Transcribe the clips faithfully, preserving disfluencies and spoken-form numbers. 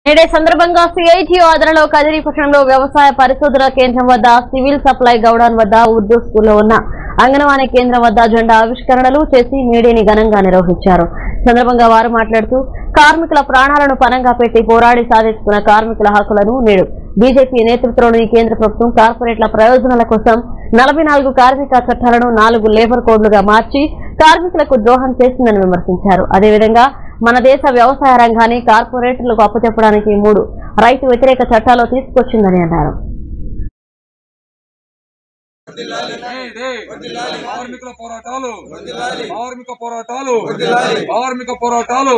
నేడే సందర్భంగా సిఐటియు ఆధ్వర్యంలో కదిరి పట్టణంలో వ్యవసాయ పరిశోధన కేంద్రం వద్ద సివిల్ సప్లై గౌడౌన్ వద్ద ఉర్దూ స్కూల్లో ఉన్న అంగన్వాడీ కేంద్రం వద్ద జెండా ఆవిష్కరణలు చేసి మేడేని ఘనంగా నిర్వహించారు. సందర్భంగా వారు మాట్లాడుతూ కార్మికుల ప్రాణాలను పణంగా పెట్టి పోరాడి సాధించుకున్న కార్మికుల హక్కులను నేడు బీజేపీ నేతృత్వంలోని కేంద్ర ప్రభుత్వం కార్పొరేట్ల ప్రయోజనాల కోసం నలభై నాలుగు కార్మిక చట్టాలను నాలుగు లేబర్ కోడ్లుగా మార్చి కార్మికులకు ద్రోహం చేసిందని విమర్శించారు. అదేవిధంగా మన దేశ వ్యవసాయ రంగాన్ని కార్పొరేటర్లకు అప్పచెప్పడానికి మూడు రైతు వ్యతిరేక చట్టాలు తీసుకొచ్చిందని అన్నారు. కార్మికుల పోరాటాలు కార్మిక పోరాటాలు కార్మిక పోరాటాలు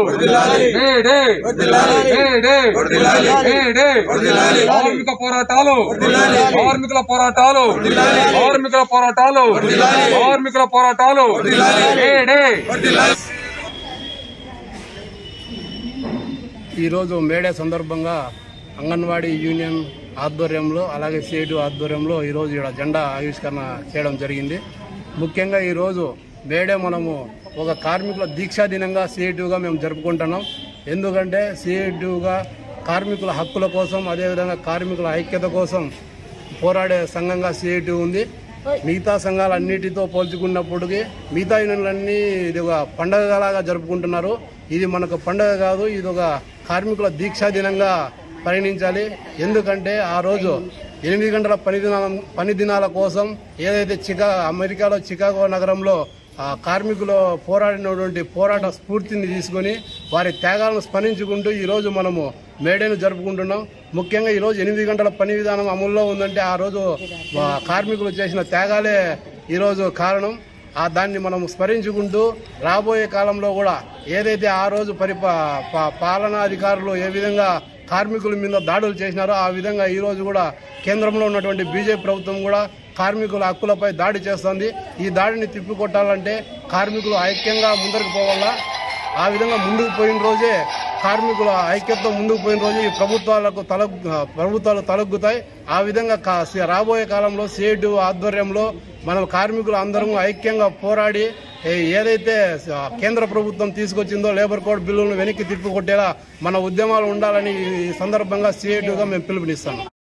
కార్మిక పోరాటాలు కార్మికుల పోరాటాలు కార్మికుల పోరాటాలు కార్మికుల పోరాటాలు ఈరోజు మేడే సందర్భంగా అంగన్వాడీ యూనియన్ ఆధ్వర్యంలో అలాగే సిఐటి ఆధ్వర్యంలో ఈరోజు ఇక్కడ జెండా ఆవిష్కరణ చేయడం జరిగింది. ముఖ్యంగా ఈరోజు మేడే మనము ఒక కార్మికుల దీక్షా దినంగా సిఐటిగా మేము జరుపుకుంటున్నాం. ఎందుకంటే సిఐటిగా కార్మికుల హక్కుల కోసం అదేవిధంగా కార్మికుల ఐక్యత కోసం పోరాడే సంఘంగా సిఐటి ఉంది. మిగతా సంఘాలన్నిటితో పోల్చుకున్నప్పటికీ మిగతా యూనియన్లన్నీ ఇది ఒక పండగలాగా జరుపుకుంటున్నారు. ఇది మనకు పండగ కాదు, ఇది ఒక కార్మికుల దీక్షా దినంగా పరిగణించాలి. ఎందుకంటే ఆ రోజు ఎనిమిది గంటల పని దినాల పని దినాల కోసం ఏదైతే చికా అమెరికాలో చికాగో నగరంలో ఆ కార్మికులు పోరాడినటువంటి పోరాట స్ఫూర్తిని తీసుకుని వారి త్యాగాలను స్మరించుకుంటూ ఈరోజు మనము మేడేను జరుపుకుంటున్నాం. ముఖ్యంగా ఈరోజు ఎనిమిది గంటల పని విధానం అమల్లో ఉందంటే ఆ రోజు కార్మికులు చేసిన త్యాగాలే ఈరోజు కారణం. ఆ దాన్ని మనం స్మరించుకుంటూ రాబోయే కాలంలో కూడా ఏదైతే ఆ రోజు పరిపా పాలనా అధికారులు ఏ విధంగా కార్మికుల మీద దాడులు చేసినారో ఆ విధంగా ఈ రోజు కూడా కేంద్రంలో ఉన్నటువంటి బీజేపీ ప్రభుత్వం కూడా కార్మికుల హక్కులపై దాడి చేస్తుంది. ఈ దాడిని తిప్పికొట్టాలంటే కార్మికులు ఐక్యంగా ముందరికి పోవాలా. ఆ విధంగా ముందుకు పోయిన రోజే కార్మికుల ఐక్యతతో ముందుకు పోయిన రోజు ఈ ప్రభుత్వాలకు తల ప్రభుత్వాలు తలగ్గుతాయి. ఆ విధంగా రాబోయే కాలంలో సిఐటి ఆధ్వర్యంలో మనం కార్మికులు అందరం ఐక్యంగా పోరాడి ఏదైతే కేంద్ర ప్రభుత్వం తీసుకొచ్చిందో లేబర్ కోడ్ బిల్లులను వెనక్కి తిప్పికొట్టేలా మన ఉద్యమాలు ఉండాలని ఈ సందర్భంగా సిఐటిగా మేము పిలుపునిస్తాము.